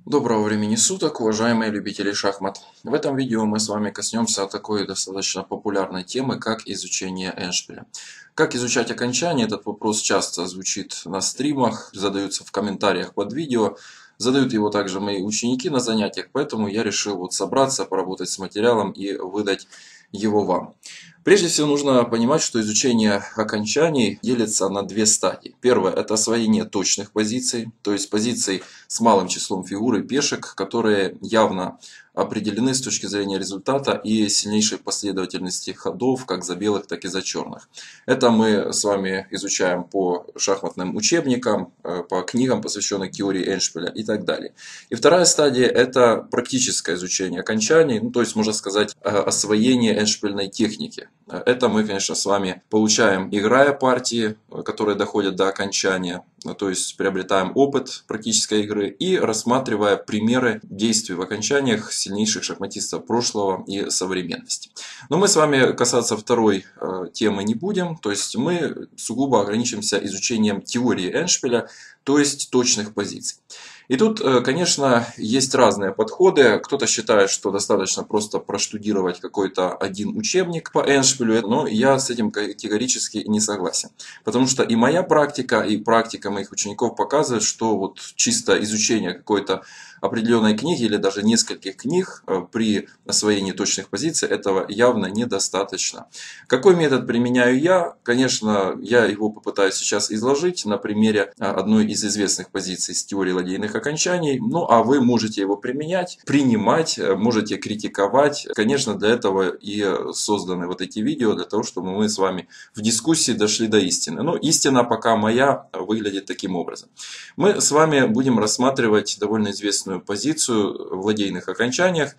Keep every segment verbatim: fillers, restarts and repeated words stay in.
Доброго времени суток, уважаемые любители шахмат. В этом видео мы с вами коснемся такой достаточно популярной темы, как изучение эндшпиля. Как изучать окончание? Этот вопрос часто звучит на стримах, задаются в комментариях под видео. Задают его также мои ученики на занятиях, поэтому я решил вот собраться, поработать с материалом и выдать его вам. Прежде всего нужно понимать, что изучение окончаний делится на две стадии. Первое — это освоение точных позиций, то есть позиций с малым числом фигур и пешек, которые явно определены с точки зрения результата и сильнейшей последовательности ходов, как за белых, так и за черных. Это мы с вами изучаем по шахматным учебникам, по книгам, посвященным теории эндшпиля и так далее. И вторая стадия — это практическое изучение окончаний, ну, то есть, можно сказать, освоение эндшпильной техники. Это мы, конечно, с вами получаем, играя партии, которые доходят до окончания, то есть приобретаем опыт практической игры и рассматривая примеры действий в окончаниях сильнейших шахматистов прошлого и современности. Но мы с вами касаться второй э, темы не будем, то есть мы сугубо ограничимся изучением теории эндшпиля, то есть точных позиций. И тут, конечно, есть разные подходы. Кто-то считает, что достаточно просто проштудировать какой-то один учебник по эндшпилю, но я с этим категорически не согласен. Потому что и моя практика, и практика моих учеников показывает, что вот чисто изучение какой-то определенной книги или даже нескольких книг при освоении точных позиций этого явно недостаточно. Какой метод применяю я? Конечно, я его попытаюсь сейчас изложить на примере одной из известных позиций с теории ладейных окончаний. Ну а вы можете его применять, принимать, можете критиковать. Конечно, для этого и созданы вот эти видео, для того, чтобы мы с вами в дискуссии дошли до истины. Но истина пока моя выглядит таким образом. Мы с вами будем рассматривать довольно известную позицию в ладейных окончаниях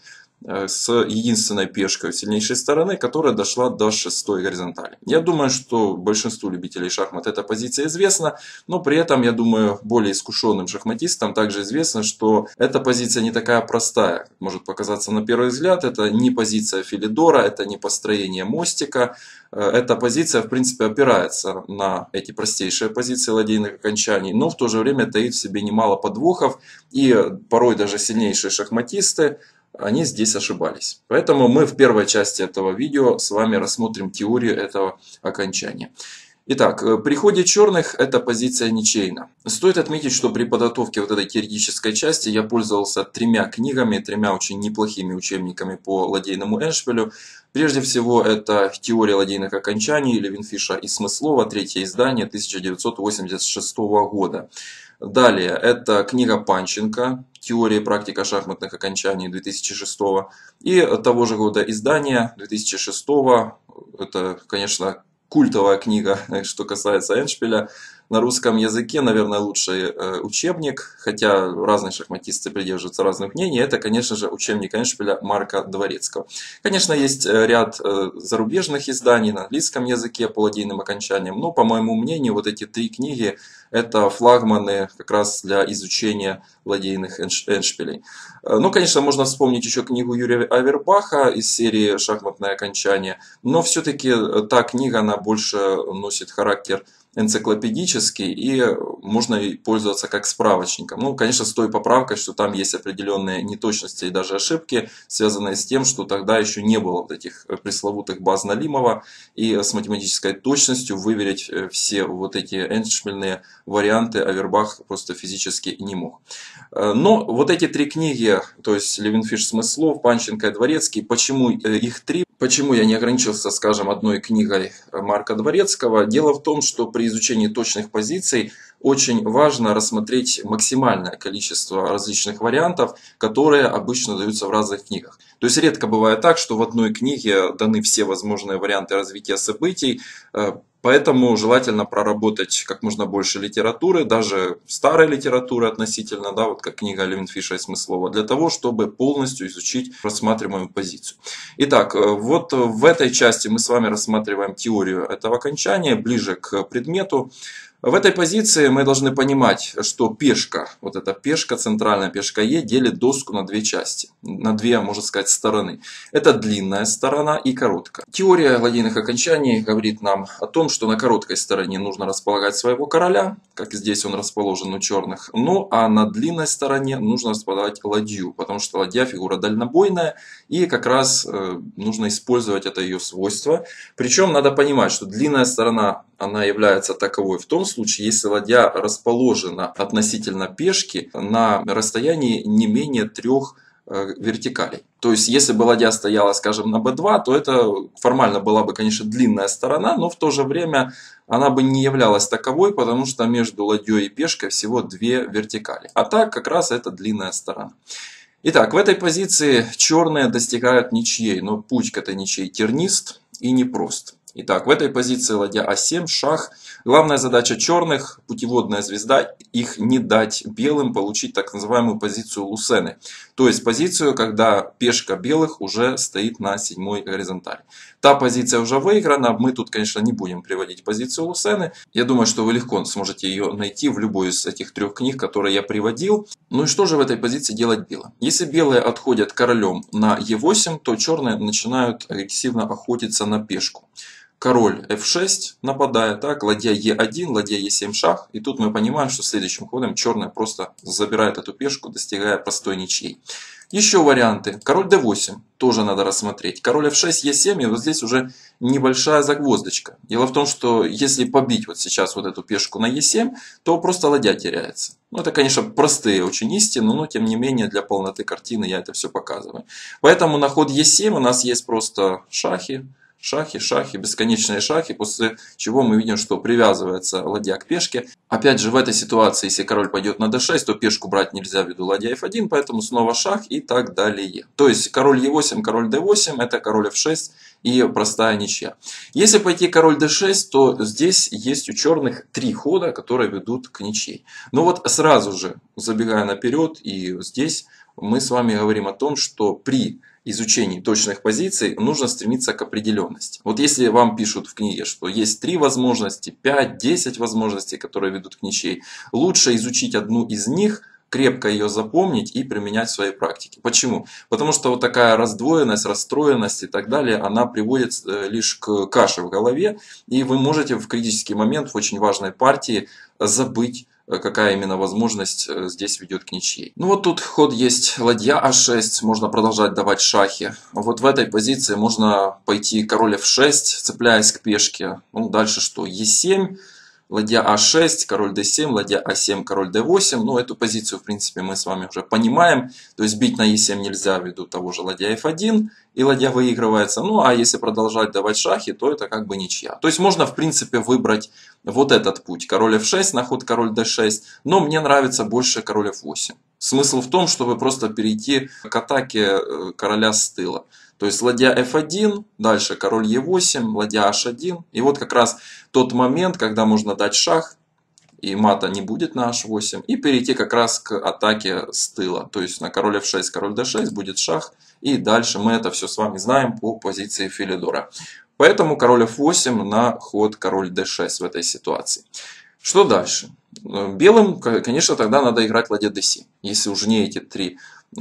с единственной пешкой сильнейшей стороны, которая дошла до шестой горизонтали. Я думаю, что большинству любителей шахмат эта позиция известна, но при этом, я думаю, более искушенным шахматистам также известно, что эта позиция не такая простая, как может показаться на первый взгляд. Это не позиция Филидора, это не построение мостика. Эта позиция, в принципе, опирается на эти простейшие позиции ладейных окончаний, но в то же время таит в себе немало подвохов, и порой даже сильнейшие шахматисты они здесь ошибались. Поэтому мы в первой части этого видео с вами рассмотрим теорию этого окончания. Итак, при ходе черных эта позиция ничейна. Стоит отметить, что при подготовке вот этой теоретической части я пользовался тремя книгами, тремя очень неплохими учебниками по ладейному эндшпилю. Прежде всего, это «Теория ладейных окончаний» Левинфиша и Смыслова, третье издание тысяча девятьсот восемьдесят шестого года. Далее, это книга Панченко «Теория и практика шахматных окончаний» две тысячи шестого. И того же года издание две тысячи шестого. Это, конечно, культовая книга, что касается эндшпиля. На русском языке, наверное, лучший учебник, хотя разные шахматисты придерживаются разных мнений. Это, конечно же, учебник эндшпиля Марка Дворецкого. Конечно, есть ряд зарубежных изданий на английском языке по ладейным окончаниям, но, по моему мнению, вот эти три книги — это флагманы как раз для изучения ладейных эндшпилей. Ну, конечно, можно вспомнить еще книгу Юрия Авербаха из серии «Шахматное окончание», но все-таки та книга, она больше носит характер энциклопедический, и можно пользоваться как справочником. Ну, конечно, с той поправкой, что там есть определенные неточности и даже ошибки, связанные с тем, что тогда еще не было вот этих пресловутых баз Налимова, и с математической точностью выверить все вот эти эндшпильные варианты Авербах просто физически не мог. Но вот эти три книги, то есть Левинфиш, Смыслов, Панченко и Дворецкий, почему их три? Почему я не ограничился, скажем, одной книгой Марка Дворецкого? Дело в том, что при изучении точных позиций очень важно рассмотреть максимальное количество различных вариантов, которые обычно даются в разных книгах. То есть редко бывает так, что в одной книге даны все возможные варианты развития событий. Поэтому желательно проработать как можно больше литературы, даже старой литературы относительно, да, вот как книга Левинфиша и Смыслова, для того, чтобы полностью изучить рассматриваемую позицию. Итак, вот в этой части мы с вами рассматриваем теорию этого окончания ближе к предмету. В этой позиции мы должны понимать, что пешка, вот эта пешка, центральная пешка Е, делит доску на две части, на две, можно сказать, стороны. Это длинная сторона и короткая. Теория ладейных окончаний говорит нам о том, что на короткой стороне нужно располагать своего короля, как здесь он расположен у черных, ну а на длинной стороне нужно располагать ладью, потому что ладья фигура дальнобойная, и как раз э, нужно использовать это ее свойство. Причем надо понимать, что длинная сторона, она является таковой в том случае, если ладья расположена относительно пешки на расстоянии не менее трех э, вертикалей. То есть, если бы ладья стояла, скажем, на бэ два, то это формально была бы, конечно, длинная сторона, но в то же время она бы не являлась таковой, потому что между ладьей и пешкой всего две вертикали. А так, как раз это длинная сторона. Итак, в этой позиции черные достигают ничьей, но путь к этой ничьей тернист и непрост. Итак, в этой позиции ладья а семь, шах. Главная задача черных, путеводная звезда, их не дать белым получить так называемую позицию Лусены. То есть позицию, когда пешка белых уже стоит на седьмой горизонтали. Та позиция уже выиграна, мы тут, конечно, не будем приводить позицию Лусены. Я думаю, что вы легко сможете ее найти в любой из этих трех книг, которые я приводил. Ну и что же в этой позиции делать белым? Если белые отходят королем на е восемь, то черные начинают агрессивно охотиться на пешку. Король эф шесть нападает, так, ладья е один, ладья е семь шах. И тут мы понимаем, что следующим ходом черная просто забирает эту пешку, достигая простой ничьей. Еще варианты. Король дэ восемь тоже надо рассмотреть. Король эф шесть, е семь, и вот здесь уже небольшая загвоздочка. Дело в том, что если побить вот сейчас вот эту пешку на е семь, то просто ладья теряется. Ну, это, конечно, простые очень истины, но тем не менее для полноты картины я это все показываю. Поэтому на ход е семь у нас есть просто шахи. Шахи, шахи, бесконечные шахи, после чего мы видим, что привязывается ладья к пешке. Опять же, в этой ситуации, если король пойдет на дэ шесть, то пешку брать нельзя ввиду ладья эф один, поэтому снова шах и так далее. То есть король е восемь, король дэ восемь, это король эф шесть и простая ничья. Если пойти король дэ шесть, то здесь есть у черных три хода, которые ведут к ничьей. Но вот сразу же, забегая наперед, и здесь мы с вами говорим о том, что при изучении точных позиций нужно стремиться к определенности. Вот если вам пишут в книге, что есть три возможности, пять, десять возможностей, которые ведут к ничьей, лучше изучить одну из них, крепко ее запомнить и применять в своей практике. Почему? Потому что вот такая раздвоенность, расстроенность и так далее, она приводит лишь к каше в голове, и вы можете в критический момент в очень важной партии забыть, какая именно возможность здесь ведет к ничьей. Ну вот тут ход есть ладья а шесть, можно продолжать давать шахи. Вот в этой позиции можно пойти король эф шесть, цепляясь к пешке. Ну дальше что? е семь, ладья а шесть, король дэ семь, ладья а семь, король дэ восемь. Ну эту позицию в принципе мы с вами уже понимаем. То есть бить на е семь нельзя ввиду того же ладья эф один. И ладья выигрывается. Ну а если продолжать давать шахи, то это как бы ничья. То есть можно в принципе выбрать вот этот путь. Король эф шесть на ход король дэ шесть. Но мне нравится больше король эф восемь. Смысл в том, чтобы просто перейти к атаке короля с тыла. То есть ладья эф один, дальше король е восемь, ладья аш один. И вот как раз тот момент, когда можно дать шах. И мата не будет на аш восемь. И перейти как раз к атаке с тыла. То есть на король эф шесть, король дэ шесть будет шах. И дальше мы это все с вами знаем по позиции Филидора. Поэтому король эф восемь на ход король дэ шесть в этой ситуации. Что дальше? Белым, конечно, тогда надо играть ладья дэ семь. Если уже не эти три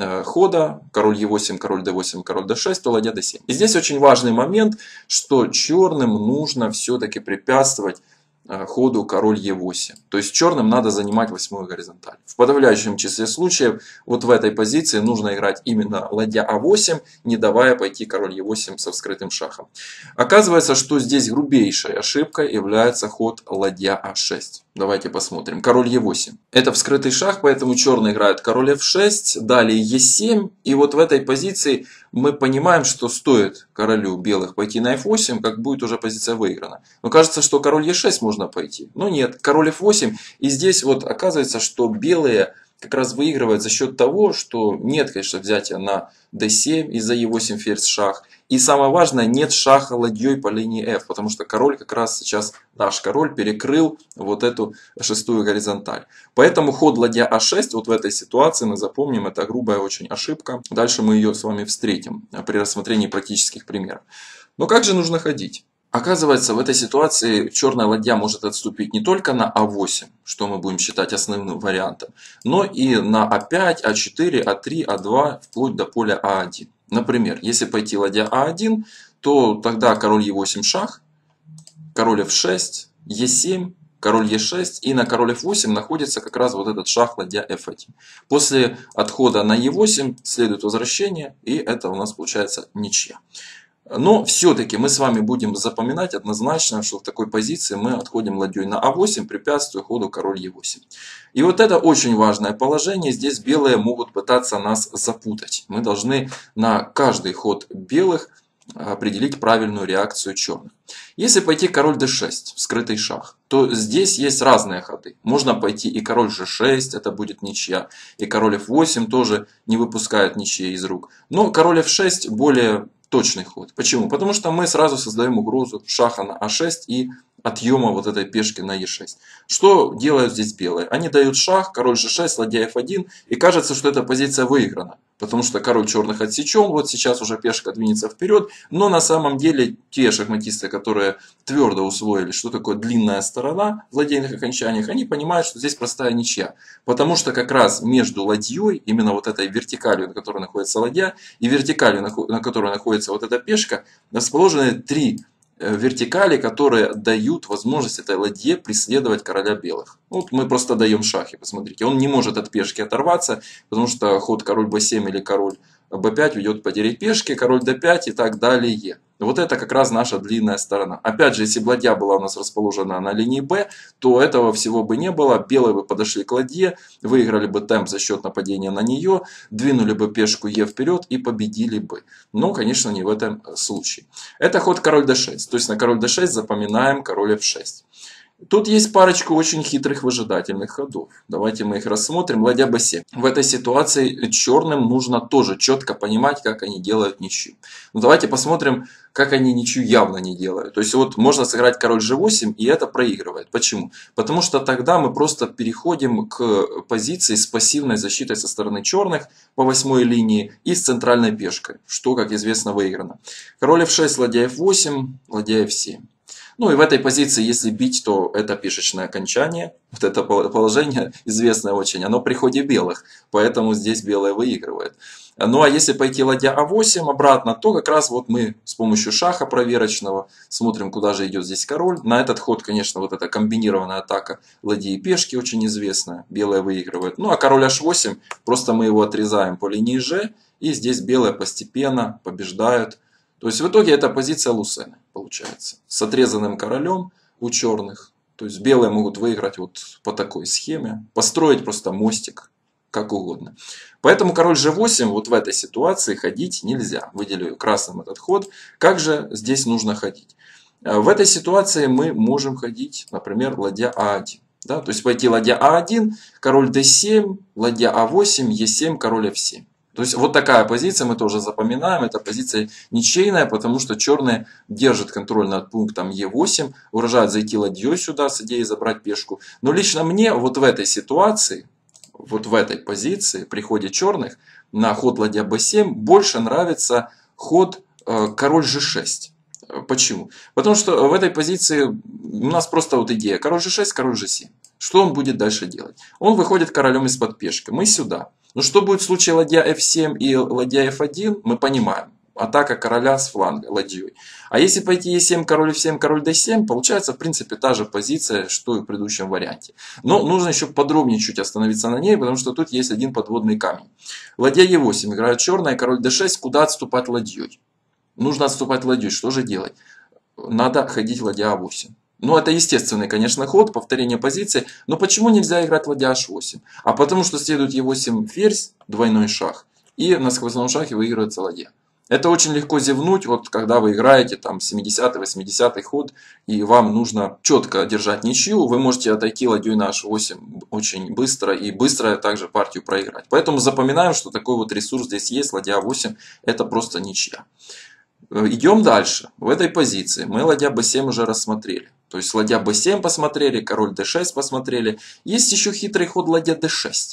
хода, король е восемь, король дэ восемь, король дэ шесть, то ладья дэ семь. И здесь очень важный момент, что черным нужно все-таки препятствовать ходу король е восемь. То есть черным надо занимать восьмую горизонталь. В подавляющем числе случаев вот в этой позиции нужно играть именно ладья а восемь, не давая пойти король е восемь со вскрытым шахом. Оказывается, что здесь грубейшей ошибкой является ход ладья а шесть. Давайте посмотрим. Король е восемь. Это вскрытый шах, поэтому черный играет король эф шесть, далее е семь. И вот в этой позиции мы понимаем, что стоит королю белых пойти на эф восемь, как будет уже позиция выиграна. Но кажется, что король е шесть можно пойти. Но нет, король эф восемь. И здесь вот оказывается, что белые как раз выигрывают за счет того, что нет, конечно, взятия на дэ семь из-за е восемь ферзь шах. И самое важное, нет шаха ладьей по линии эф, потому что король как раз сейчас, наш король, перекрыл вот эту шестую горизонталь. Поэтому ход ладья а шесть вот в этой ситуации, мы запомним, это грубая очень ошибка. Дальше мы ее с вами встретим при рассмотрении практических примеров. Но как же нужно ходить? Оказывается, в этой ситуации черная ладья может отступить не только на а восемь, что мы будем считать основным вариантом, но и на а пять, а четыре, а три, а два, вплоть до поля а один. Например, если пойти ладья а один, то тогда король е восемь шах, король эф шесть, е семь, король е шесть, и на король эф восемь находится как раз вот этот шах ладья эф один. После отхода на е восемь следует возвращение, и это у нас получается ничья. Но все-таки мы с вами будем запоминать однозначно, что в такой позиции мы отходим ладьей на а восемь, препятствуя ходу король е восемь. И вот это очень важное положение. Здесь белые могут пытаться нас запутать. Мы должны на каждый ход белых определить правильную реакцию черных. Если пойти король дэ шесть, скрытый шах, то здесь есть разные ходы. Можно пойти и король же шесть, это будет ничья. И король эф восемь тоже не выпускает ничьей из рук. Но король эф шесть более точный ход. Почему? Потому что мы сразу создаем угрозу шаха на а шесть и отъема вот этой пешки на е шесть. Что делают здесь белые? Они дают шах, король же шесть, ладья эф один, и кажется, что эта позиция выиграна. Потому что король черных отсечен, вот сейчас уже пешка двинется вперед, но на самом деле те шахматисты, которые твердо усвоили, что такое длинная сторона в ладейных окончаниях, они понимают, что здесь простая ничья. Потому что как раз между ладьей, именно вот этой вертикалью, на которой находится ладья, и вертикалью, на которой находится вот эта пешка, расположены три вертикали, которые дают возможность этой ладье преследовать короля белых. Вот мы просто даем шахи, посмотрите. Он не может от пешки оторваться, потому что ход король бэ семь или король бэ пять ведет потерять пешки, король дэ пять и так далее. Вот это как раз наша длинная сторона. Опять же, если бы ладья была у нас расположена на линии Б, то этого всего бы не было. Белые бы подошли к ладье, выиграли бы темп за счет нападения на нее, двинули бы пешку Е вперед и победили бы. Но, конечно, не в этом случае. Это ход король дэ шесть. То есть на король дэ шесть запоминаем король эф шесть. Тут есть парочку очень хитрых выжидательных ходов. Давайте мы их рассмотрим. Ладья бэ семь. В этой ситуации черным нужно тоже четко понимать, как они делают ничью. Но давайте посмотрим, как они ничью явно не делают. То есть вот можно сыграть король же восемь, и это проигрывает. Почему? Потому что тогда мы просто переходим к позиции с пассивной защитой со стороны черных по восьмой линии и с центральной пешкой, что, как известно, выиграно. Король эф шесть, ладья эф восемь, ладья эф семь. Ну и в этой позиции, если бить, то это пешечное окончание. Вот это положение известное очень, оно при ходе белых. Поэтому здесь белые выигрывают. Ну а если пойти ладья а восемь обратно, то как раз вот мы с помощью шаха проверочного смотрим, куда же идет здесь король. На этот ход, конечно, вот эта комбинированная атака ладьи и пешки очень известная. Белые выигрывают. Ну а король аш восемь, просто мы его отрезаем по линии Ж. И здесь белые постепенно побеждают. То есть в итоге это позиция Лусены получается. С отрезанным королем у черных. То есть белые могут выиграть вот по такой схеме. Построить просто мостик, как угодно. Поэтому король же восемь вот в этой ситуации ходить нельзя. Выделю красным этот ход. Как же здесь нужно ходить? В этой ситуации мы можем ходить, например, ладья а один. Да? То есть пойти ладья а один, король дэ семь, ладья а восемь, е семь, король эф семь. То есть вот такая позиция мы тоже запоминаем. Это позиция ничейная, потому что черные держат контроль над пунктом е восемь. Угрожают зайти ладьей сюда с идеей забрать пешку. Но лично мне вот в этой ситуации, вот в этой позиции при ходе черных на ход ладья бэ семь больше нравится ход э, король же шесть. Почему? Потому что в этой позиции у нас просто вот идея. Король же шесть, король же семь. Что он будет дальше делать? Он выходит королем из-под пешки. Мы сюда. Но что будет в случае ладья эф семь и ладья эф один, мы понимаем. Атака короля с фланга ладьей. А если пойти е семь, король эф семь, король дэ семь, получается в принципе та же позиция, что и в предыдущем варианте. Но нужно еще подробнее чуть остановиться на ней, потому что тут есть один подводный камень. Ладья е восемь играет черная, король дэ шесть, куда отступать ладьей? Нужно отступать ладьей, что же делать? Надо ходить ладья а восемь. Ну, это естественный, конечно, ход, повторение позиции. Но почему нельзя играть ладья аш восемь? А потому что следует е восемь ферзь, двойной шах. И на сквозном шахе выигрывается ладья. Это очень легко зевнуть, вот когда вы играете там семидесятый-восьмидесятый ход. И вам нужно четко держать ничью. Вы можете отойти ладьей на аш восемь очень быстро. И быстро также партию проиграть. Поэтому запоминаем, что такой вот ресурс здесь есть. Ладья а восемь это просто ничья. Идем дальше. В этой позиции мы ладья бэ семь уже рассмотрели. То есть ладья бэ семь посмотрели, король дэ шесть посмотрели. Есть еще хитрый ход ладья дэ шесть.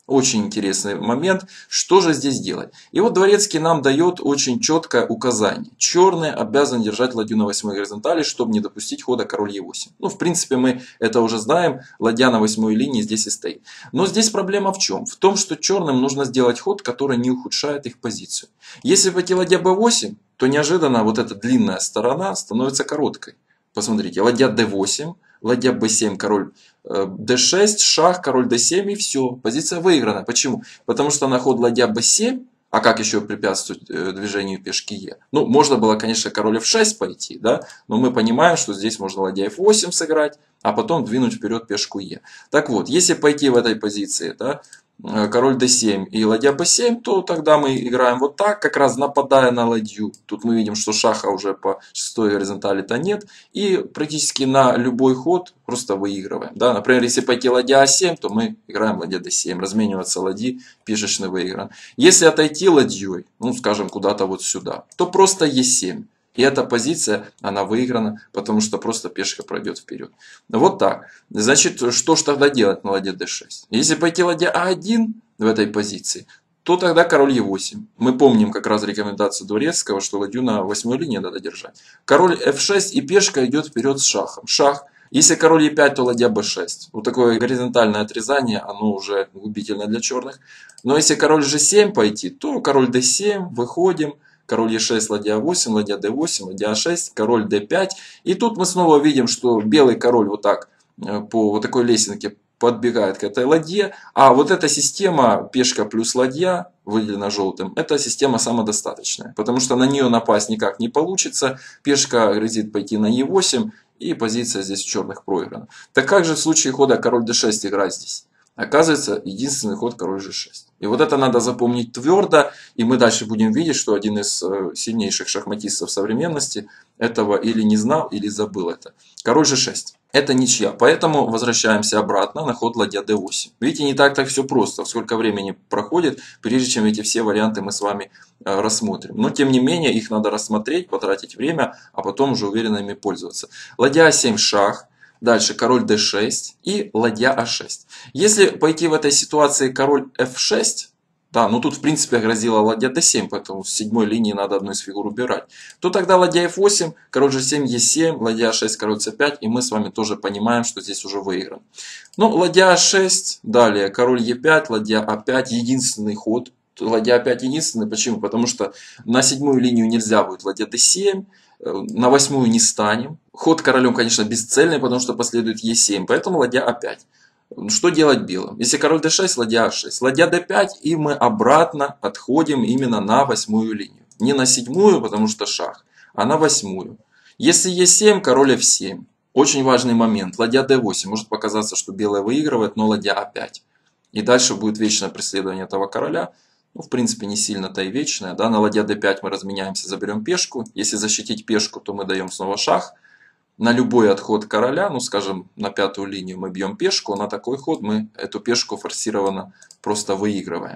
Очень интересный момент, что же здесь делать. И вот Дворецкий нам дает очень четкое указание. Черный обязан держать ладью на восьмой горизонтали, чтобы не допустить хода король е восемь. Ну, в принципе, мы это уже знаем, ладья на восьмой линии здесь и стоит. Но здесь проблема в чем? В том, что черным нужно сделать ход, который не ухудшает их позицию. Если пойти ладья бэ восемь, то неожиданно вот эта длинная сторона становится короткой. Посмотрите, ладья дэ восемь, ладья бэ семь, король дэ шесть, шах, король дэ семь и все. Позиция выиграна. Почему? Потому что на ход ладья бэ семь, а как еще препятствовать движению пешки е? Ну, можно было, конечно, король эф шесть пойти, да, но мы понимаем, что здесь можно ладья эф восемь сыграть, а потом двинуть вперед пешку е. Так вот, если пойти в этой позиции, да, король дэ семь и ладья бэ семь, то тогда мы играем вот так, как раз нападая на ладью. Тут мы видим, что шаха уже по шестой горизонтали-то нет. И практически на любой ход просто выигрываем. Да? Например, если пойти ладья а семь, то мы играем ладья дэ семь. Размениваться ладьи, пешечный выигран. Если отойти ладьей, ну скажем куда-то вот сюда, то просто е семь. И эта позиция, она выиграна, потому что просто пешка пройдет вперед. Вот так. Значит, что же тогда делать на ладье дэ шесть? Если пойти ладья а один в этой позиции, то тогда король е восемь. Мы помним как раз рекомендацию Дворецкого, что ладью на восьмой линии надо держать. Король эф шесть и пешка идет вперед с шахом. Шах. Если король е пять, то ладья бэ шесть. Вот такое горизонтальное отрезание, оно уже губительно для черных. Но если король же семь пойти, то король дэ семь, выходим. Король е шесть, ладья а восемь, ладья дэ восемь, ладья а шесть, король дэ пять. И тут мы снова видим, что белый король вот так по вот такой лесенке подбегает к этой ладье. А вот эта система пешка плюс ладья, выделена желтым, это система самодостаточная. Потому что на нее напасть никак не получится. Пешка грозит пойти на е восемь. И позиция здесь черных проиграна. Так как же в случае хода король дэ шесть играть здесь? Оказывается, единственный ход король же шесть. И вот это надо запомнить твердо. И мы дальше будем видеть, что один из сильнейших шахматистов современности этого или не знал, или забыл это. Король же шесть. Это ничья. Поэтому возвращаемся обратно на ход ладья дэ восемь. Видите, не так-то все просто. Сколько времени проходит, прежде чем эти все варианты мы с вами рассмотрим. Но тем не менее, их надо рассмотреть, потратить время, а потом уже уверенно ими пользоваться. Ладья а семь шах. Дальше король дэ шесть и ладья а шесть. Если пойти в этой ситуации король эф шесть, да, ну тут в принципе грозила ладья дэ семь, поэтому с седьмой линии надо одну из фигур убирать, то тогда ладья эф восемь, король же семь, е семь, ладья а шесть, король цэ пять, и мы с вами тоже понимаем, что здесь уже выигран. Ну, ладья а шесть, далее король е пять, ладья а пять, единственный ход. Ладья а пять единственный, почему? Потому что на седьмую линию нельзя будет ладья дэ семь, на восьмую не станем. Ход королем, конечно, бесцельный, потому что последует е семь, поэтому ладья а пять. Что делать белым? Если король дэ шесть, ладья а шесть. Ладья дэ пять, и мы обратно отходим именно на восьмую линию. Не на седьмую, потому что шах, а на восьмую. Если е семь, король эф семь. Очень важный момент. Ладья дэ восемь. Может показаться, что белая выигрывает, но ладья а пять. И дальше будет вечное преследование этого короля. Ну, в принципе, не сильно-то и вечное. Да? На ладья дэ пять мы разменяемся, заберем пешку. Если защитить пешку, то мы даем снова шах. На любой отход короля, ну скажем, на пятую линию мы бьем пешку, на такой ход мы эту пешку форсированно просто выигрываем.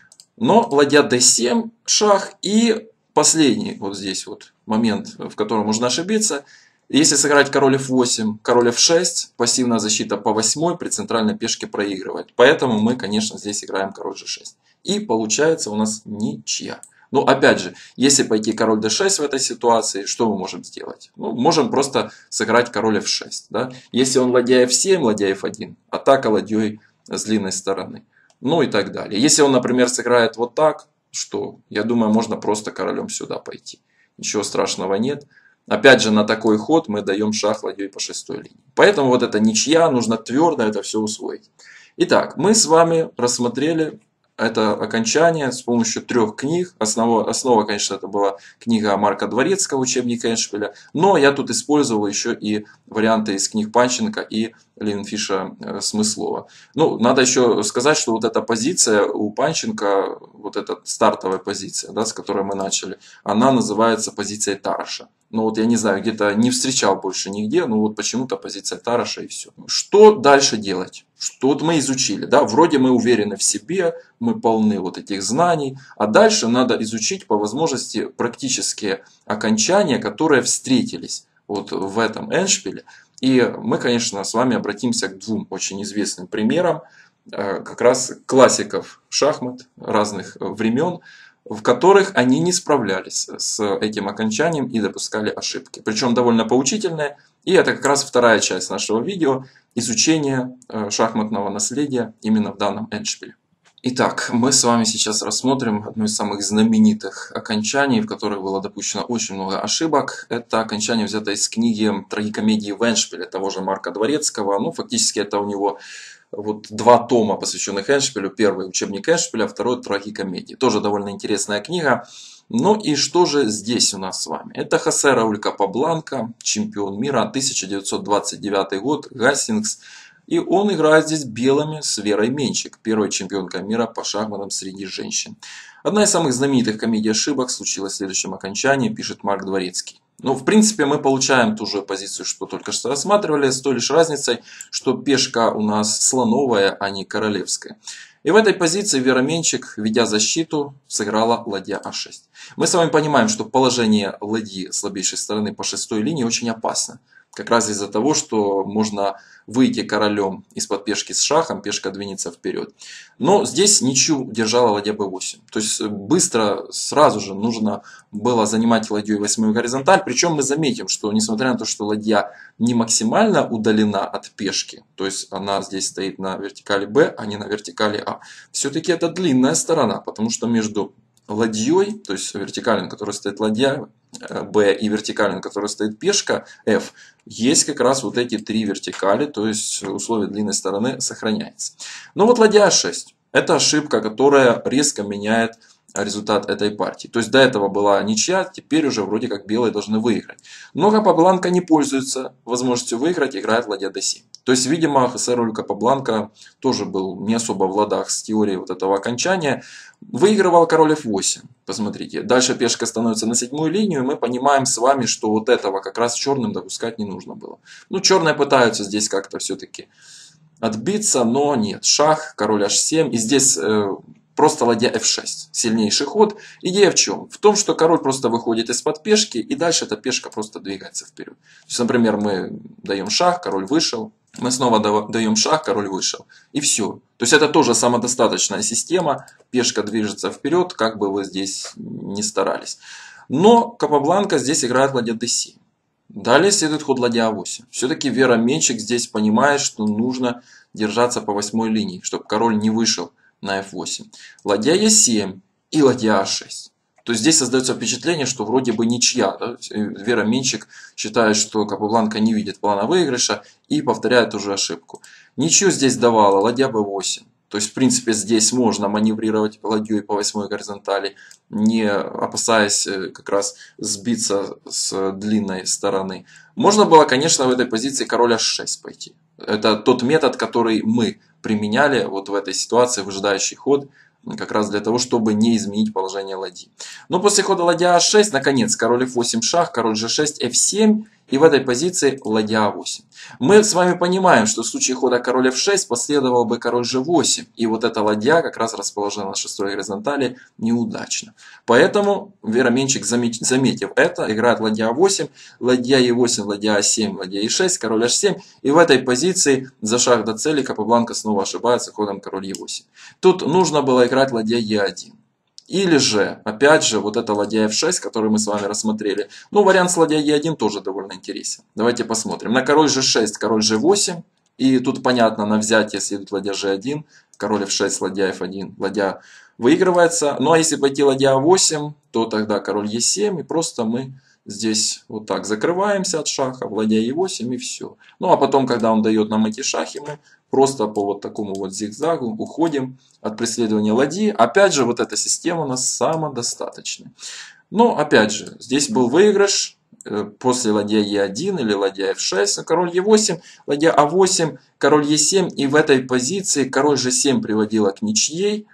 Но ладья дэ семь, шах, и последний вот здесь вот момент, в котором можно ошибиться. Если сыграть король эф восемь, король эф шесть, пассивная защита по восьмой при центральной пешке проигрывает. Поэтому мы, конечно, здесь играем король же шесть. И получается у нас ничья. Но опять же, если пойти король дэ шесть в этой ситуации, что мы можем сделать? Ну, можем просто сыграть король эф шесть. Да? Если он ладья эф семь, ладья эф один, атака ладьей с длинной стороны. Ну и так далее. Если он, например, сыграет вот так, что? Я думаю, можно просто королем сюда пойти. Ничего страшного нет. Опять же, на такой ход мы даем шах ладьей по шестой линии. Поэтому вот это ничья, нужно твердо это все усвоить. Итак, мы с вами рассмотрели это окончание с помощью трех книг. Основа, основа, конечно, это была книга Марка Дворецкого, учебник Эндшпиля. Но я тут использовал еще и варианты из книг Панченко и Ленфиша Смыслова. Ну, надо еще сказать, что вот эта позиция у Панченко, вот эта стартовая позиция, да, с которой мы начали, она называется позицией Тараша. Ну вот я не знаю, где-то не встречал больше нигде, но вот почему-то позиция Тараша и все. Что дальше делать? Что вот мы изучили, да, вроде мы уверены в себе, мы полны вот этих знаний, а дальше надо изучить по возможности практические окончания, которые встретились вот в этом эндшпиле. И мы, конечно, с вами обратимся к двум очень известным примерам. как раз классиков шахмат разных времен, в которых они не справлялись с этим окончанием и допускали ошибки. Причем довольно поучительные. И это как раз вторая часть нашего видео – изучение шахматного наследия именно в данном эндшпиле. Итак, мы с вами сейчас рассмотрим одно из самых знаменитых окончаний, в которых было допущено очень много ошибок. Это окончание взято из книги «Трагикомедии в эндшпиле» того же Марка Дворецкого. Ну, фактически это у него вот два тома, посвященных эндшпилю. Первый учебник эндшпиля, второй трагикомедии. Тоже довольно интересная книга. Ну и что же здесь у нас с вами? Это Хосе Рауль Капабланка, чемпион мира, тысяча девятьсот двадцать девятый год, Гастингс. И он играет здесь белыми с Верой Менчик, первой чемпионкой мира по шахматам среди женщин. Одна из самых знаменитых комедий ошибок случилась в следующем окончании, пишет Марк Дворецкий. Ну, в принципе, мы получаем ту же позицию, что только что рассматривали, с той лишь разницей, что пешка у нас слоновая, а не королевская. И в этой позиции Вера Менчик, ведя защиту, сыграла ладья а шесть. Мы с вами понимаем, что положение ладьи слабейшей стороны по шестой линии очень опасно. Как раз из-за того, что можно выйти королем из-под пешки с шахом, пешка двинется вперед. Но здесь ничью держала ладья бэ восемь. То есть быстро, сразу же нужно было занимать ладью восьмую горизонталь. Причем мы заметим, что несмотря на то, что ладья не максимально удалена от пешки, то есть она здесь стоит на вертикали Б, а не на вертикали А, все-таки это длинная сторона, потому что между ладьей, то есть вертикалью, на которой стоит ладья Б, и вертикалью, на которой стоит пешка F, есть как раз вот эти три вертикали, то есть условие длинной стороны сохраняется. Но вот ладья а шесть – это ошибка, которая резко меняет результат этой партии. То есть до этого была ничья, теперь уже вроде как белые должны выиграть. Но Капабланка не пользуется возможностью выиграть, играет ладья дэ семь. То есть, видимо, Хосе Рауль Капабланка тоже был не особо в ладах с теорией вот этого окончания. Выигрывал король эф восемь. Посмотрите, дальше пешка становится на седьмую линию, и мы понимаем с вами, что вот этого как раз черным допускать не нужно было. Ну, черные пытаются здесь как-то все-таки отбиться, но нет. Шах, король аш семь, и здесь э, просто ладья эф шесть. Сильнейший ход. Идея в чем? В том, что король просто выходит из-под пешки, и дальше эта пешка просто двигается вперед. То есть, например, мы даем шах, король вышел. Мы снова даем шах, король вышел. И все. То есть это тоже самодостаточная система. Пешка движется вперед, как бы вы здесь ни старались. Но Капабланка здесь играет ладья дэ семь. Далее следует ход ладья а восемь. Все-таки Вера Менчик здесь понимает, что нужно держаться по восьмой линии, чтобы король не вышел на эф восемь. Ладья е семь и ладья а шесть. То есть здесь создается впечатление, что вроде бы ничья. Да? Вера Менчик считает, что Капабланка не видит плана выигрыша и повторяет ту же ошибку. Ничью здесь давала ладья бэ восемь. То есть, в принципе, здесь можно маневрировать ладьей по восьмой горизонтали, не опасаясь как раз сбиться с длинной стороны. Можно было, конечно, в этой позиции король аш шесть пойти. Это тот метод, который мы применяли вот в этой ситуации, выжидающий ход, как раз для того, чтобы не изменить положение ладьи. Но после хода ладья а шесть, наконец, король эф восемь шах, король же шесть, эф семь. И в этой позиции ладья а восемь. Мы с вами понимаем, что в случае хода король эф шесть последовал бы король же восемь. И вот эта ладья как раз расположена на шестой горизонтали неудачно. Поэтому Вера Менчик, заметив это, играет ладья а восемь, ладья е восемь, ладья а семь, ладья е шесть, король аш семь. И в этой позиции за шаг до цели Капабланка снова ошибается ходом король е восемь. Тут нужно было играть ладья е один. Или же, опять же, вот эта ладья эф шесть, которую мы с вами рассмотрели. Ну, вариант с ладья е один тоже довольно интересен. Давайте посмотрим. На король же шесть, король же восемь. И тут понятно, на взятие следует ладья же один. Король эф шесть, ладья эф один. Ладья выигрывается. Ну, а если пойти ладья а восемь, то тогда король е семь. И просто мы здесь вот так закрываемся от шаха. Ладья е восемь и все. Ну, а потом, когда он дает нам эти шахи, мы просто по вот такому вот зигзагу уходим от преследования ладьи. Опять же, вот эта система у нас самодостаточная. Но, опять же, здесь был выигрыш после ладья е один или ладья эф шесть. Король е восемь, ладья а восемь, король е семь. И в этой позиции король же семь приводила к ничьей.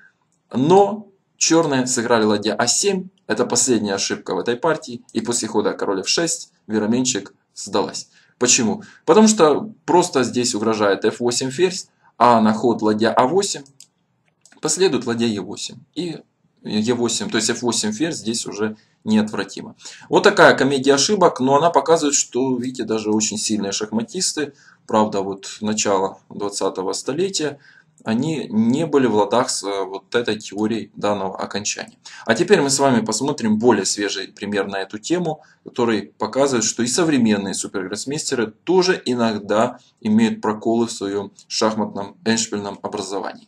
Но черные сыграли ладья а семь. Это последняя ошибка в этой партии. И после хода король эф шесть Вера Менчик сдалась. Почему? Потому что просто здесь угрожает эф восемь ферзь, а на ход ладья а восемь последует ладья е восемь. И е восемь, то есть эф восемь ферзь здесь уже неотвратимо. Вот такая комедия ошибок, но она показывает, что, видите, даже очень сильные шахматисты, правда, вот начало двадцатого столетия, они не были в ладах с вот этой теорией данного окончания. А теперь мы с вами посмотрим более свежий пример на эту тему, который показывает, что и современные супергроссмейстеры тоже иногда имеют проколы в своем шахматном эндшпильном образовании.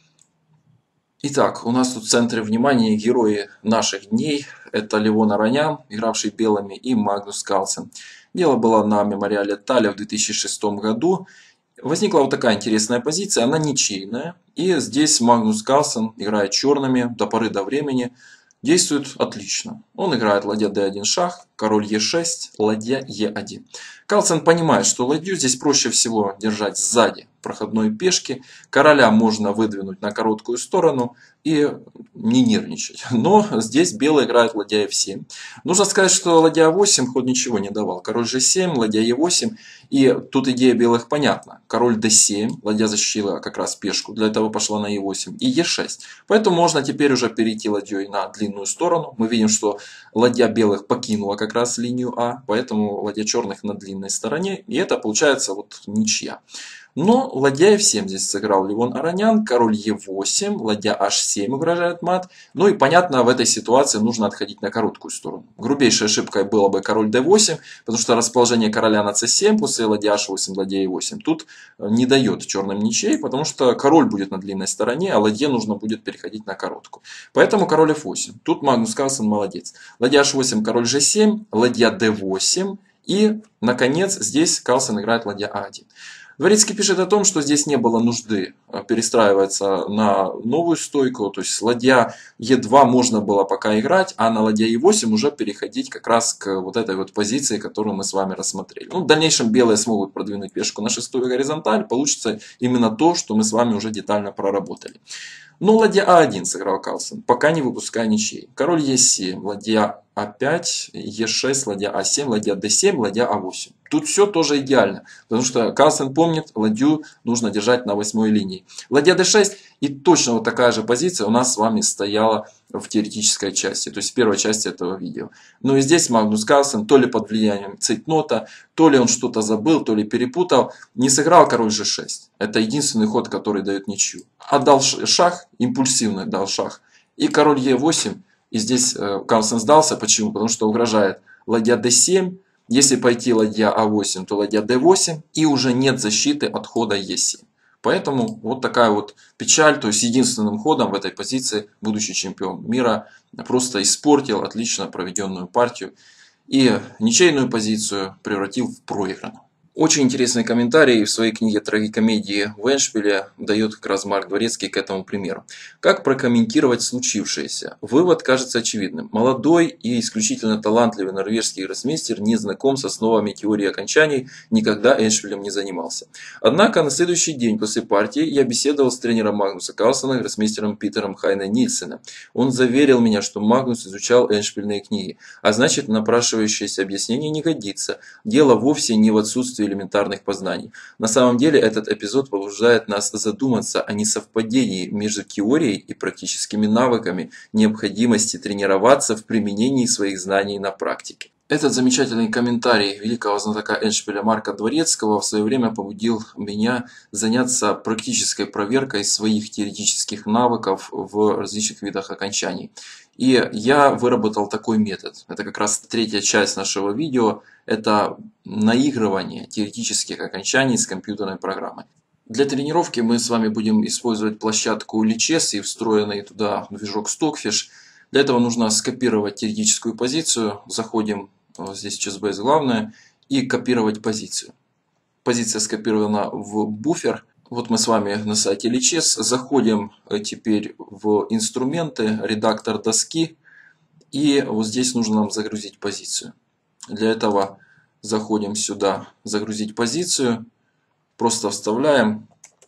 Итак, у нас тут в центре внимания герои наших дней. Это Левон Аронян, игравший белыми, и Магнус Карлсен. Дело было на мемориале Талия в две тысячи шестом году. Возникла вот такая интересная позиция, она ничейная. И здесь Магнус Карлсен играет черными до поры до времени. Действует отлично. Он играет ладья дэ один шах, король е шесть, ладья е один. Карлсен понимает, что ладью здесь проще всего держать сзади проходной пешки. Короля можно выдвинуть на короткую сторону и не нервничать. Но здесь белый играет ладья эф семь. Нужно сказать, что ладья а восемь ход ничего не давал. Король же семь, ладья е восемь. И тут идея белых понятна. Король дэ семь, ладья защитила как раз пешку. Для этого пошла на е восемь и е шесть. Поэтому можно теперь уже перейти ладьей на длинную сторону. Мы видим, что ладья белых покинула как раз линию А. Поэтому ладья черных на длинной стороне. И это получается вот ничья. Но ладья эф семь здесь сыграл Левон Аронян, король е восемь, ладья аш семь угрожает мат. Ну и понятно, в этой ситуации нужно отходить на короткую сторону. Грубейшей ошибкой было бы король дэ восемь, потому что расположение короля на цэ семь после ладья аш восемь, ладья е восемь тут не дает черным ничей, потому что король будет на длинной стороне, а ладье нужно будет переходить на короткую. Поэтому король эф восемь. Тут Магнус Карлсен молодец. Ладья аш восемь, король же семь, ладья дэ восемь и, наконец, здесь Карлсен играет ладья а один. Дворецкий пишет о том, что здесь не было нужды перестраиваться на новую стойку, то есть ладья е два можно было пока играть, а на ладья е восемь уже переходить как раз к вот этой вот позиции, которую мы с вами рассмотрели. Ну, в дальнейшем белые смогут продвинуть пешку на шестую горизонталь, получится именно то, что мы с вами уже детально проработали. Но ладья а один сыграл Карлсен, пока не выпуская ничей. Король е семь, ладья а пять, е шесть, ладья а семь, ладья дэ семь, ладья а восемь. Тут все тоже идеально, потому что Карлсен помнит, ладью нужно держать на восьмой линии. Ладья дэ шесть, и точно вот такая же позиция у нас с вами стояла в теоретической части, то есть в первой части этого видео. Ну и здесь Магнус Карлсен, то ли под влиянием цейтнота, то ли он что-то забыл, то ли перепутал, не сыграл король же шесть. Это единственный ход, который дает ничью. Отдал шах, импульсивный дал шах. И король е восемь, и здесь Карлсен сдался. Почему? Потому что угрожает ладья дэ семь. Если пойти ладья а восемь, то ладья дэ восемь. И уже нет защиты от хода е семь. Поэтому вот такая вот печаль. То есть единственным ходом в этой позиции будущий чемпион мира просто испортил отлично проведенную партию. И ничейную позицию превратил в проигранную. Очень интересный комментарий в своей книге «Трагикомедии в эндшпиле» дает как раз Марк Дворецкий к этому примеру. Как прокомментировать случившееся? Вывод кажется очевидным. Молодой и исключительно талантливый норвежский гроссмейстер не знаком с основами теории окончаний, никогда эндшпилем не занимался. Однако на следующий день после партии я беседовал с тренером Магнуса Карлсена, гроссмейстером Питером Хайне Нильсеном. Он заверил меня, что Магнус изучал эндшпильные книги, а значит напрашивающееся объяснение не годится. Дело вовсе не в отсутствии элементарных познаний. На самом деле этот эпизод побуждает нас задуматься о несовпадении между теорией и практическими навыками, необходимости тренироваться в применении своих знаний на практике. Этот замечательный комментарий великого знатока эндшпиля Марка Дворецкого в свое время побудил меня заняться практической проверкой своих теоретических навыков в различных видах окончаний. И я выработал такой метод. Это как раз третья часть нашего видео. Это наигрывание теоретических окончаний с компьютерной программой. Для тренировки мы с вами будем использовать площадку Lichess и встроенный туда движок Stockfish. Для этого нужно скопировать теоретическую позицию. Заходим здесь в ChessBase главное и копировать позицию. Позиция скопирована в буфер. Вот мы с вами на сайте Lichess. Заходим теперь в инструменты, редактор доски. И вот здесь нужно нам загрузить позицию. Для этого заходим сюда, загрузить позицию. Просто вставляем.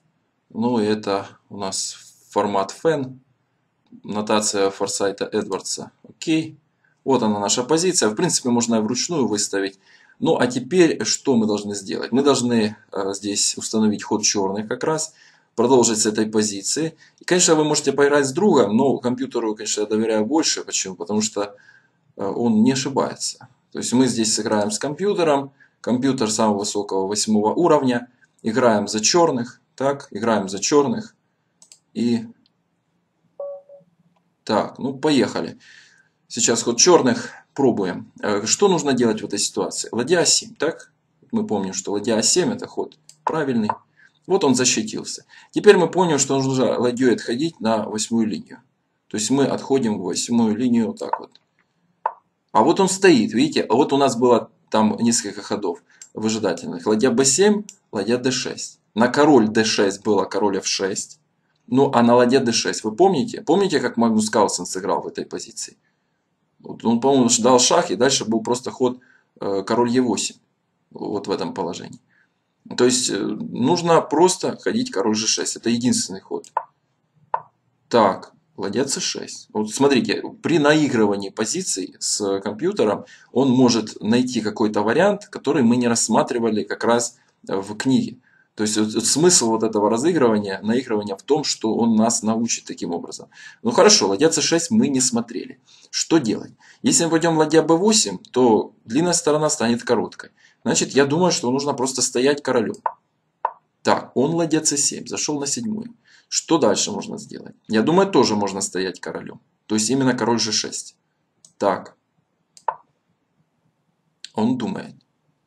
Ну и это у нас формат фэн. Нотация Форсайта Эдвардса. Окей. Вот она наша позиция. В принципе, можно и вручную выставить. Ну а теперь что мы должны сделать? Мы должны э, здесь установить ход черных как раз. Продолжить с этой позиции. И, конечно, вы можете поиграть с другом, но компьютеру, конечно, я доверяю больше. Почему? Потому что э, он не ошибается. То есть мы здесь сыграем с компьютером. Компьютер самого высокого восьмого уровня. Играем за черных. Так, играем за черных. И так, ну поехали. Сейчас ход черных пробуем. Что нужно делать в этой ситуации? Ладья а семь, так? Мы помним, что ладья а семь это ход правильный. Вот он защитился. Теперь мы поняли, что нужно ладьей отходить на восьмую линию. То есть мы отходим в восьмую линию вот так вот. А вот он стоит, видите? А вот у нас было там несколько ходов выжидательных. Ладья бэ семь, ладья дэ шесть. На король дэ шесть было король эф шесть. Ну а на ладья дэ шесть, вы помните? Помните, как Магнус Карлсен сыграл в этой позиции? Вот он, по-моему, дал шах, и дальше был просто ход э, король е восемь. Вот в этом положении. То есть э, нужно просто ходить король же шесть. Это единственный ход. Так, ладья цэ шесть. Вот смотрите, при наигрывании позиций с компьютером он может найти какой-то вариант, который мы не рассматривали как раз в книге. То есть вот, смысл вот этого разыгрывания, наигрывания в том, что он нас научит таким образом. Ну хорошо, ладья цэ шесть мы не смотрели. Что делать? Если мы пойдем ладья бэ восемь, то длинная сторона станет короткой. Значит, я думаю, что нужно просто стоять королем. Так, он ладья цэ семь, зашел на седьмую. Что дальше можно сделать? Я думаю, тоже можно стоять королем. То есть именно король же шесть. Так. Он думает.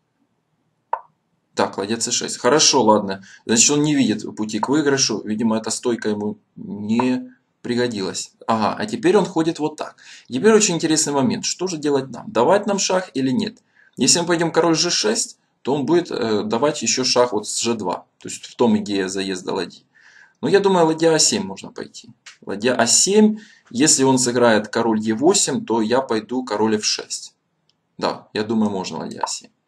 Так, ладья цэ шесть. Хорошо, ладно. Значит, он не видит пути к выигрышу. Видимо, эта стойка ему не пригодилась. Ага, а теперь он ходит вот так. Теперь очень интересный момент. Что же делать нам? Давать нам шах или нет? Если мы пойдем король же шесть, то он будет э, давать еще шах вот с же два. То есть в том идея заезда ладьи. Но я думаю, ладья а семь можно пойти. Ладья а семь. Если он сыграет король е восемь, то я пойду король эф шесть. Да, я думаю, можно ладья а семь.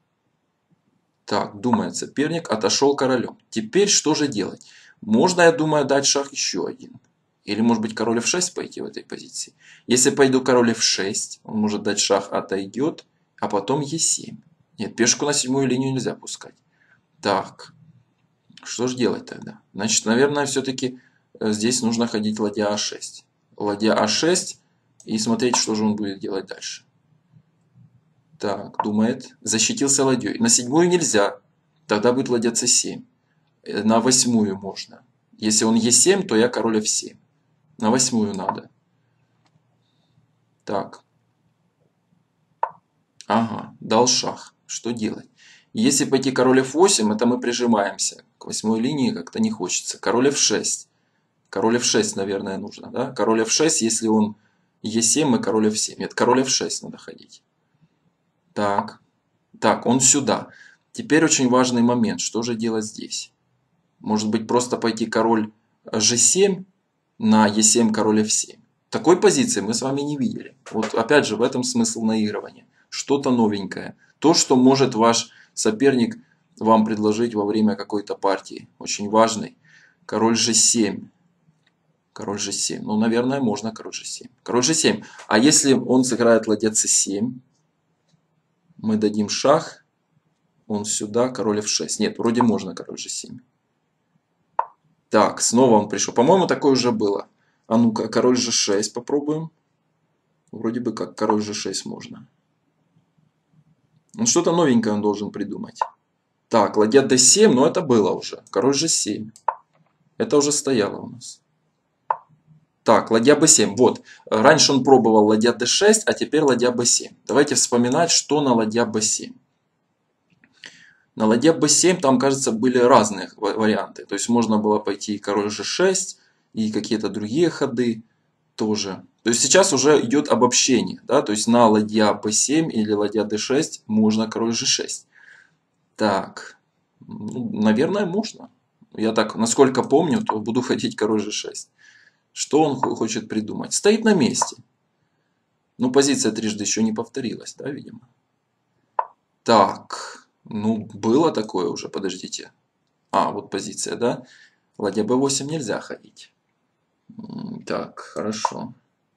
Так, думает соперник, отошел королем. Теперь что же делать? Можно, я думаю, дать шах еще один. Или может быть король эф шесть пойти в этой позиции. Если пойду король эф шесть, он может дать шах, отойдет, а потом е семь. Нет, пешку на седьмую линию нельзя пускать. Так, что же делать тогда? Значит, наверное, все-таки здесь нужно ходить ладья а шесть. Ладья а шесть и смотреть, что же он будет делать дальше. Так, думает. Защитился ладьей. На седьмую нельзя. Тогда будет ладья цэ семь. На восьмую можно. Если он е семь, то я король эф семь. На восьмую надо. Так. Ага, дал шах. Что делать? Если пойти король эф восемь, это мы прижимаемся. К восьмой линии как-то не хочется. Король эф шесть. Король эф шесть, наверное, нужно. Да? Король эф шесть, если он е семь и король эф семь. Нет, король эф шесть надо ходить. Так. Так, он сюда. Теперь очень важный момент. Что же делать здесь? Может быть, просто пойти король же семь на е семь, король эф семь. Такой позиции мы с вами не видели. Вот опять же, в этом смысл наигрывания. Что-то новенькое. То, что может ваш соперник вам предложить во время какой-то партии. Очень важный. Король же семь. Король же семь. Ну, наверное, можно король же семь. Король же семь. А если он сыграет ладья цэ семь, мы дадим шах. Он сюда, король эф шесть. Нет, вроде можно король же семь. Так, снова он пришел. По-моему, такое уже было. А ну-ка, король же шесть попробуем. Вроде бы как король же шесть можно. Ну, что-то новенькое он должен придумать. Так, ладья дэ семь, но это было уже. Король же семь. Это уже стояло у нас. Так, ладья бэ семь. Вот. Раньше он пробовал ладья дэ шесть, а теперь ладья бэ семь. Давайте вспоминать, что на ладья бэ семь. На ладья бэ семь там, кажется, были разные варианты. То есть можно было пойти и король же шесть, и какие-то другие ходы тоже. То есть сейчас уже идет обобщение. Да? То есть на ладья бэ семь или ладья дэ шесть можно король же шесть. Так, ну, наверное, можно. Я так, насколько помню, то буду ходить король же шесть. Что он хочет придумать? Стоит на месте. Ну, позиция трижды еще не повторилась, да, видимо. Так, ну, было такое уже, подождите. А, вот позиция, да. Ладья бэ восемь нельзя ходить. Так, хорошо.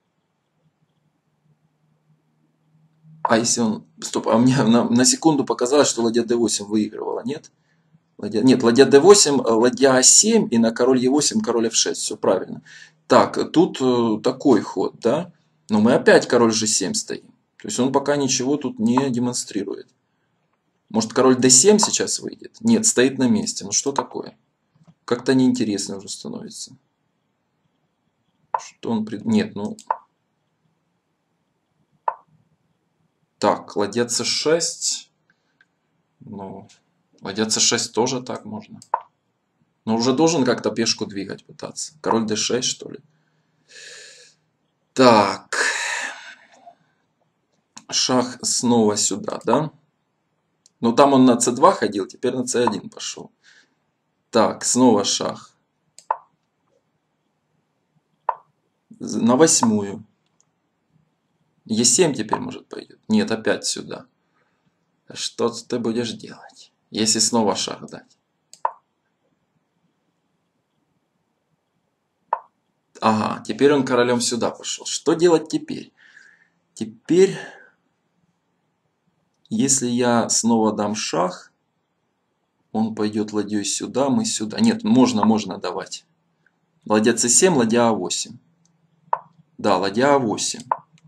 А если он... Стоп, а мне на, на секунду показалось, что ладья дэ восемь выигрывала, нет? Ладья... Нет, ладья дэ восемь, ладья а семь и на король е восемь, король эф шесть. Все правильно. Так, тут э, такой ход, да? Но мы опять король же семь стоим. То есть он пока ничего тут не демонстрирует. Может, король дэ семь сейчас выйдет? Нет, стоит на месте. Ну что такое? Как-то неинтересно уже становится. Что он... При... Нет, ну... Так, ладья це шесть. Ну, ладья це шесть тоже так можно. Но уже должен как-то пешку двигать пытаться. Король дэ шесть, что ли? Так. Шах снова сюда, да? Ну, там он на цэ два ходил, теперь на цэ один пошел. Так, снова шах. На восьмую. е семь теперь, может, пойдет. Нет, опять сюда. Что ты будешь делать, если снова шах дать? Ага, теперь он королем сюда пошел. Что делать теперь? Теперь, если я снова дам шах, он пойдет ладьей сюда, мы сюда. Нет, можно, можно давать. Ладья цэ семь, ладья а восемь. Да, ладья а восемь.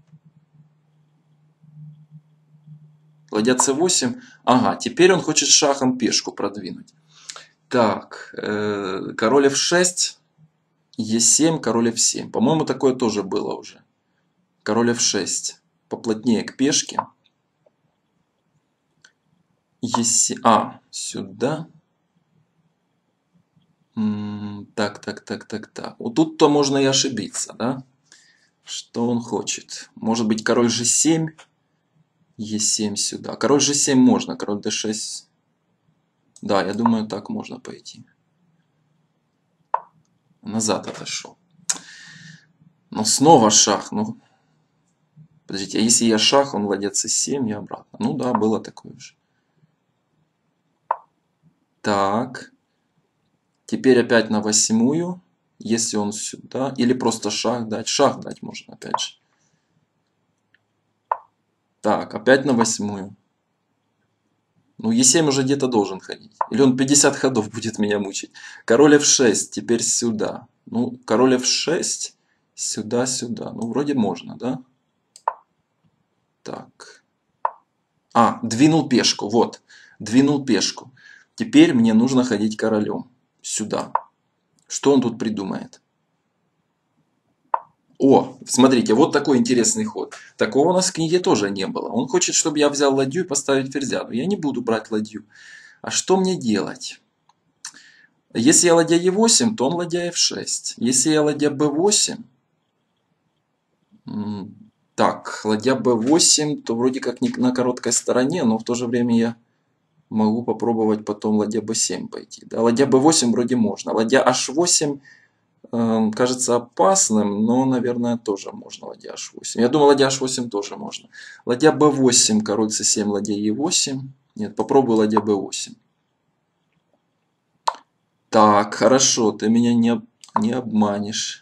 Ладья цэ восемь. Ага, теперь он хочет шахом пешку продвинуть. Так, э, король эф шесть. е семь, король эф семь. По-моему, такое тоже было уже. Король эф шесть. Поплотнее к пешке. е семь. А, сюда. М-м, так, так, так, так, так. Вот тут-то можно и ошибиться, да? Что он хочет? Может быть, король же семь. е семь сюда. Король же семь можно. Король дэ шесть. Да, я думаю, так можно пойти. Назад отошел. Но снова шах. Ну, подождите, а если я шах, он ладья цэ семь, я обратно. Ну да, было такое же. Так. Теперь опять на восьмую. Если он сюда. Или просто шах дать. Шах дать можно опять же. Так, опять на восьмую. Ну, е семь уже где-то должен ходить. Или он пятьдесят ходов будет меня мучить. Король эф шесть. Теперь сюда. Ну, король эф шесть. Сюда, сюда. Ну, вроде можно, да? Так. А, двинул пешку. Вот. Двинул пешку. Теперь мне нужно ходить королем. Сюда. Что он тут придумает? О, смотрите, вот такой интересный ход. Такого у нас в книге тоже не было. Он хочет, чтобы я взял ладью и поставить ферзя. Но я не буду брать ладью. А что мне делать? Если я ладья е восемь, то он ладья эф шесть. Если я ладья бэ восемь... Так, ладья бэ восемь, то вроде как не на короткой стороне, но в то же время я могу попробовать потом ладья бэ семь пойти. Да, ладья бэ восемь вроде можно. Ладья аш восемь э, кажется опасным, но, наверное, тоже можно ладья аш восемь. Я думаю, ладья аш восемь тоже можно. Ладья бэ восемь, король цэ семь, ладья е восемь. Нет, попробую ладья бэ восемь. Так, хорошо, ты меня не, не обманешь.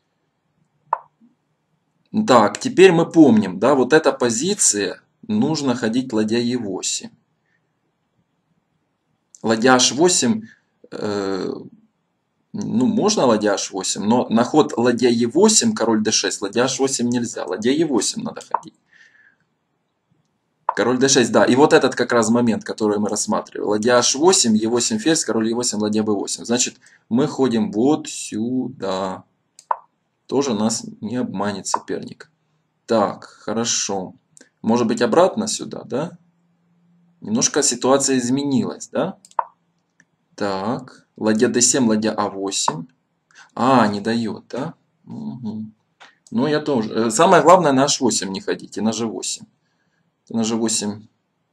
Так, теперь мы помним, да, вот эта позиция, нужно ходить ладья е восемь. Ладья аш восемь, э, ну, можно ладья аш восемь, но на ход ладья е восемь, король дэ шесть, ладья аш восемь нельзя, ладья е восемь надо ходить. Король дэ шесть, да, и вот этот как раз момент, который мы рассматривали. Ладья аш восемь, е восемь ферзь, король е восемь, ладья бэ восемь. Значит, мы ходим вот сюда. Тоже нас не обманет соперник. Так, хорошо. Может быть, обратно сюда, да? Немножко ситуация изменилась, да? Так, ладья дэ семь, ладья а восемь. А, не дает, да? Угу. Ну, я тоже. Самое главное, на аш восемь не ходите, на же восемь. На же восемь.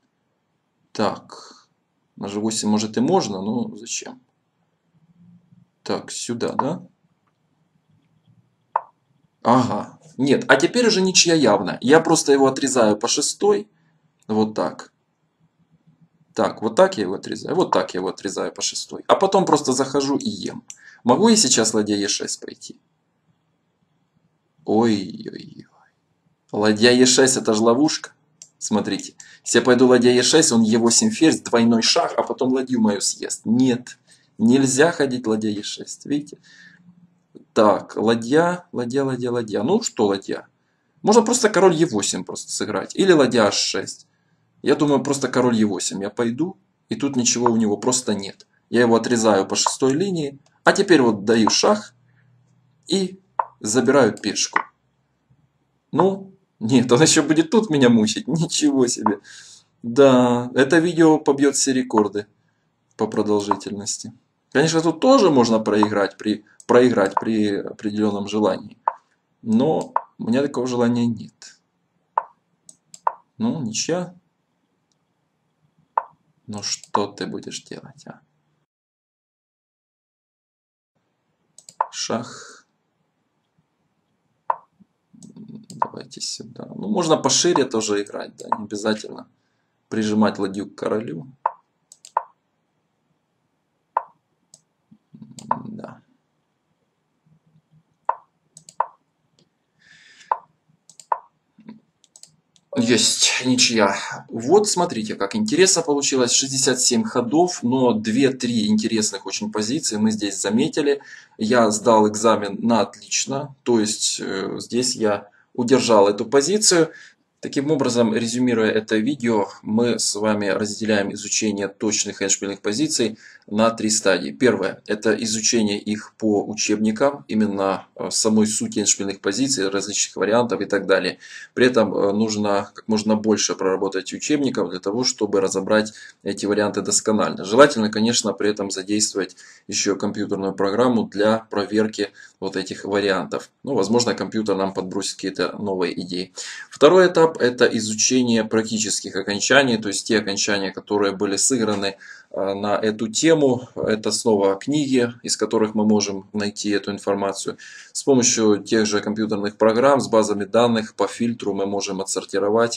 Так, на же восемь может и можно, но зачем? Так, сюда, да? Ага. Нет, а теперь уже ничья явно. Я просто его отрезаю по шестой. Вот так. Так, вот так я его отрезаю. Вот так я его отрезаю по шестой. А потом просто захожу и ем. Могу я сейчас ладья е шесть пойти? Ой-ой-ой. Ладья е шесть это же ловушка. Смотрите. Если я пойду ладья е шесть, он е восемь ферзь, двойной шаг, а потом ладью мою съест. Нет. Нельзя ходить ладья е шесть. Видите? Так, ладья, ладья, ладья, ладья. Ну что ладья? Можно просто король е восемь просто сыграть. Или ладья аш шесть. Я думаю, просто король е восемь. Я пойду, и тут ничего у него просто нет. Я его отрезаю по шестой линии. А теперь вот даю шах. И забираю пешку. Ну, нет, он еще будет тут меня мучить. Ничего себе. Да, это видео побьет все рекорды по продолжительности. Конечно, тут тоже можно проиграть при, проиграть при определенном желании. Но у меня такого желания нет. Ну, ничья. Ну, что ты будешь делать, а? Шах. Давайте сюда. Ну, можно пошире тоже играть, да, не обязательно прижимать ладью к королю. Да. Есть ничья. Вот смотрите, как интересно получилось. шестьдесят семь ходов, но две-три интересных очень позиции мы здесь заметили. Я сдал экзамен на отлично, то есть э, здесь я удержал эту позицию. Таким образом, резюмируя это видео, мы с вами разделяем изучение точных эндшпильных позиций на три стадии. Первое – это изучение их по учебникам, именно самой сути эндшпильных позиций, различных вариантов и так далее. При этом нужно как можно больше проработать учебников для того, чтобы разобрать эти варианты досконально. Желательно, конечно, при этом задействовать еще компьютерную программу для проверки вот этих вариантов. Ну, возможно, компьютер нам подбросит какие-то новые идеи. Второй этап – это изучение практических окончаний, то есть те окончания, которые были сыграны на эту тему. Это снова книги, из которых мы можем найти эту информацию. С помощью тех же компьютерных программ с базами данных по фильтру мы можем отсортировать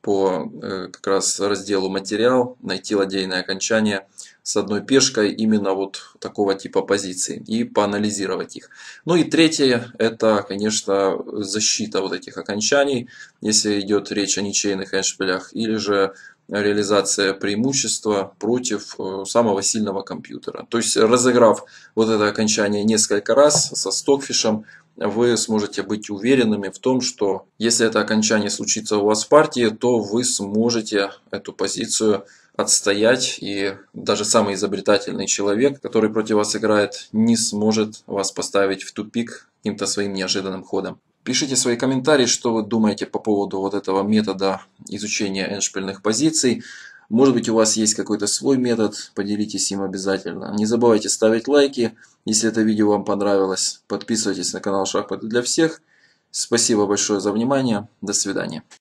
по как раз разделу материал, найти ладейное окончание с одной пешкой именно вот такого типа позиций и поанализировать их. Ну и третье, это, конечно, защита вот этих окончаний, если идет речь о ничейных эндшпилях, или же реализация преимущества против самого сильного компьютера. То есть, разыграв вот это окончание несколько раз со стокфишем, вы сможете быть уверенными в том, что если это окончание случится у вас в партии, то вы сможете эту позицию отстоять, и даже самый изобретательный человек, который против вас играет, не сможет вас поставить в тупик каким-то своим неожиданным ходом. Пишите свои комментарии, что вы думаете по поводу вот этого метода изучения эндшпильных позиций. Может быть, у вас есть какой-то свой метод, поделитесь им обязательно. Не забывайте ставить лайки, если это видео вам понравилось. Подписывайтесь на канал Шахматы для всех. Спасибо большое за внимание. До свидания.